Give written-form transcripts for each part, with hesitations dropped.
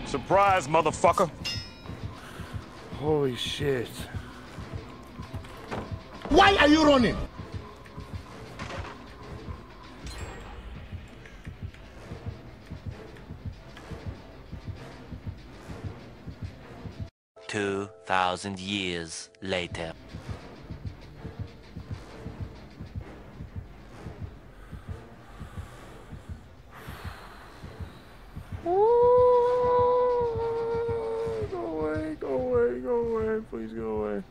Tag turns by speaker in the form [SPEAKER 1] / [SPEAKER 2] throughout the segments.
[SPEAKER 1] Surprise, motherfucker.
[SPEAKER 2] Holy shit.
[SPEAKER 3] Why are you running?
[SPEAKER 4] "2,000 years later."
[SPEAKER 2] Go away, go away, go away, please go away.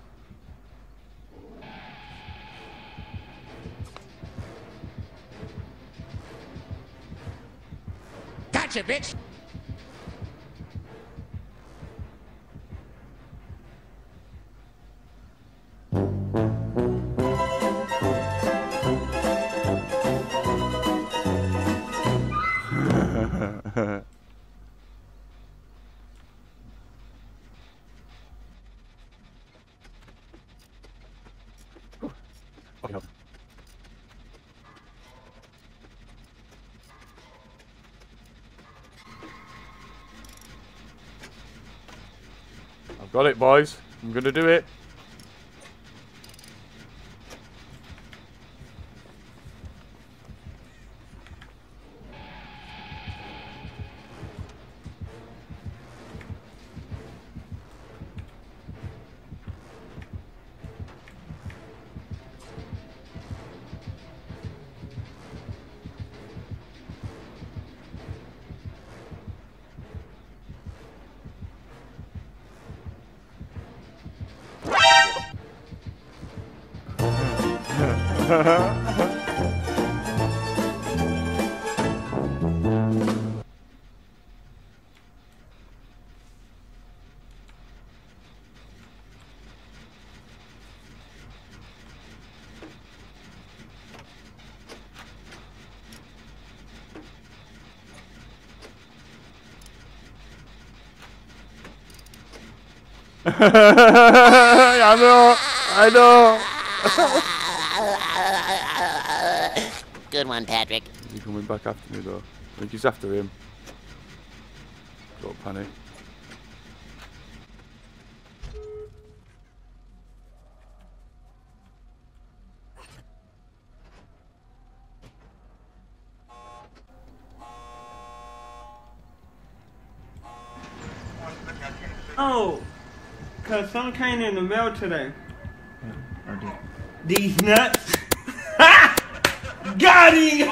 [SPEAKER 3] Gotcha, bitch!
[SPEAKER 2] I've got it, boys. I'm gonna do it. I know.
[SPEAKER 4] Good one, Patrick.
[SPEAKER 2] He's coming back after me though. I think he's after him. Don't panic.
[SPEAKER 5] Oh, cause some came in the mail today. These nuts. Got him!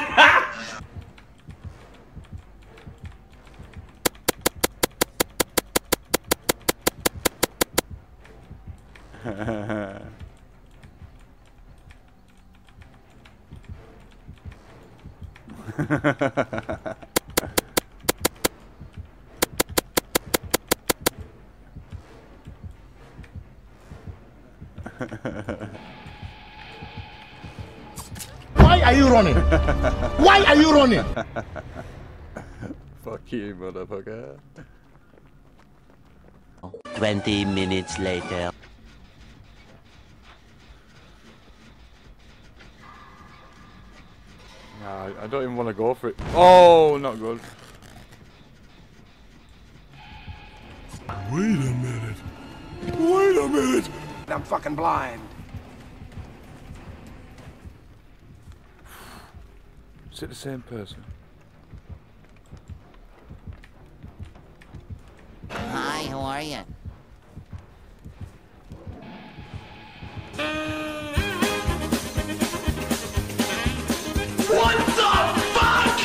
[SPEAKER 3] Why are you running? Why are you running?
[SPEAKER 2] Fuck you, motherfucker.
[SPEAKER 4] 20 minutes later.
[SPEAKER 2] Nah, I don't even want to go for it. Oh, not good.
[SPEAKER 1] Wait a minute. Wait a minute.
[SPEAKER 3] I'm fucking blind.
[SPEAKER 2] Is it the same person?
[SPEAKER 4] Hi, how are you?
[SPEAKER 3] What the fuck?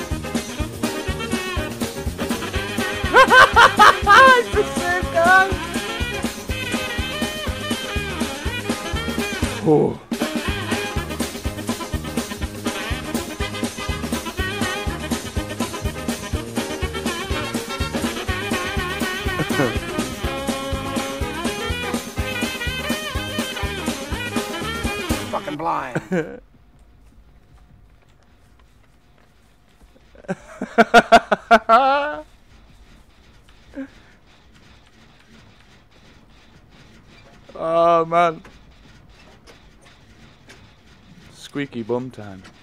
[SPEAKER 2] It's the same guy! Oh.
[SPEAKER 3] Fucking blind.
[SPEAKER 2] Oh man. Squeaky bum time.